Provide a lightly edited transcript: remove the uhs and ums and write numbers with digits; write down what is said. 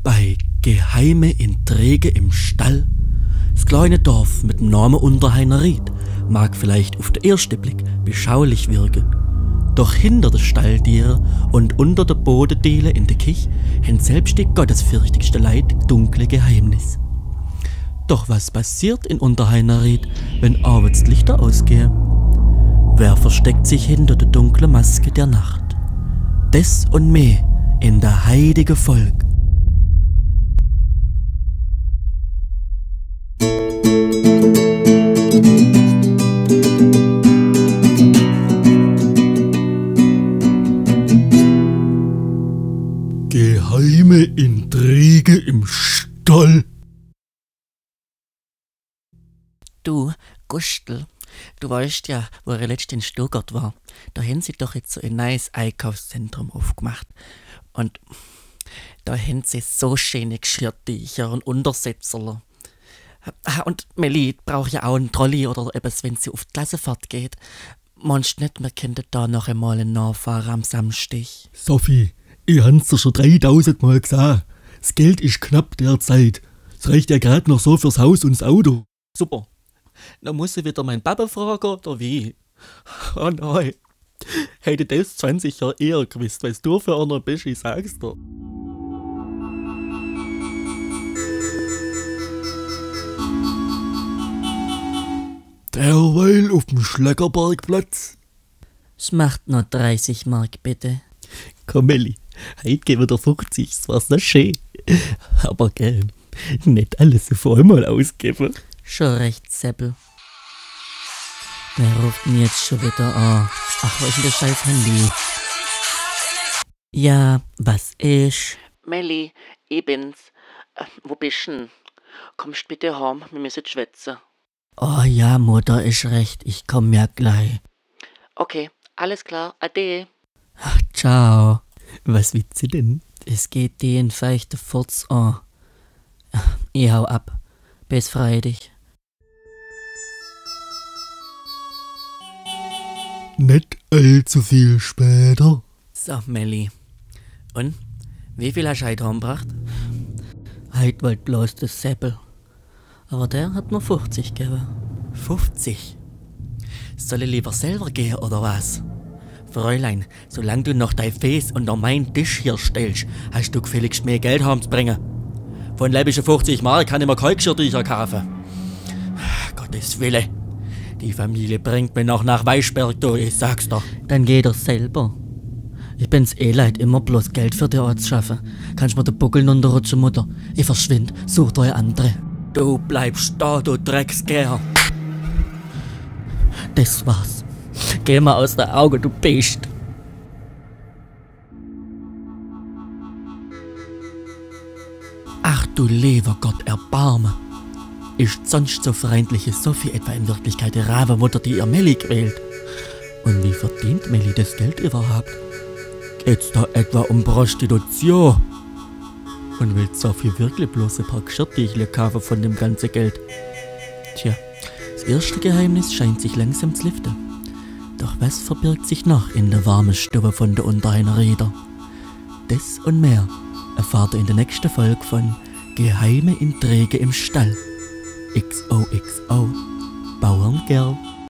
Bei geheime Intrige im Stall. Das kleine Dorf mit dem Namen Unterheineried mag vielleicht auf den ersten Blick beschaulich wirken. Doch hinter den Stalltieren und unter den Bodendielen in der Kich haben selbst die gottesfürchtigsten Leute dunkle Geheimnisse. Doch was passiert in Unterheineried, wenn abends die Lichter ausgehen? Wer versteckt sich hinter der dunklen Maske der Nacht? Das und mehr in der heiligen Folge. Geheime Intrige im Stall. Du, Gustl, du weißt ja, wo er letztens in Stuttgart war. Da haben sie doch jetzt so ein neues Einkaufszentrum aufgemacht. Und da haben sie so schöne Geschirrtücher und Untersetzerler. Und Melli braucht ja auch einen Trolley oder etwas, wenn sie auf die Klassenfahrt geht. Meinst du nicht, wir könnten da noch einmal einen Nachfahren am Samstag? Sophie, ich hab's dir schon 3000 Mal gesagt. Das Geld ist knapp derzeit. Es reicht ja gerade noch so fürs Haus und das Auto. Super. Dann muss ich wieder meinen Papa fragen, oder wie? Oh nein. Hätte das 20 Jahre eher gewusst, weil du für einer bist, ich sag's dir. Derweil auf dem Schleckerbergplatz. Es macht noch 30 Mark, bitte. Komm, Melli, heute geben wir dir 50, das war so schön. Aber gell, nicht alles auf einmal ausgeben. Schon recht, Seppel. Wer ruft ihn jetzt schon wieder an? Ach, wo ist denn das scheiß Handy? Ja, was ist? Melli, ich bin's. Wo bist denn? Kommst bitte heim, wir müssen schwätzen. Oh ja, Mutter ist recht, ich komm ja gleich. Okay, alles klar, ade. Ach, ciao. Was willst du denn? Es geht den feuchten Furz an. Ich hau ab. Bis Freitag. Nicht allzu viel später. So, Melli. Und? Wie viel hast du heute heimgebracht? Heute wollte bloß das Seppel. Aber der hat nur 50 gegeben. 50? Soll ich lieber selber gehen, oder was? Fräulein, solange du noch dein Fäß unter meinen Tisch hier stellst, hast du gefälligst mehr Geld heimzubringen. Von leibischen 50 Mark kann ich mir keine Geschirrtücher kaufen. Gottes Wille. Die Familie bringt mich noch nach Weißberg, du, ich sag's doch. Dann geh doch selber. Ich bin's leid, immer bloß Geld für die Ort zu schaffen. Kannst mir den Buckel runterrutschen, Mutter? Ich verschwind, such dir andere. Du bleibst da, du Drecksgeher. Das war's. Geh mal aus der Augen, du Biest. Ach du lieber Gott, erbarme. Ist sonst so freundliche Sophie etwa in Wirklichkeit die Rabenmutter, die ihr Melli quält? Und wie verdient Melli das Geld überhaupt? Geht's da etwa um Prostitution? Und will Sophie wirklich bloß ein paar Geschirrtücher kaufen von dem ganzen Geld? Tja, das erste Geheimnis scheint sich langsam zu lüften. Doch was verbirgt sich noch in der warmen Stube von der Unterheinerieder? Das und mehr erfahrt ihr in der nächsten Folge von Geheime Intrige im Stall. XOXO Bauerngirl.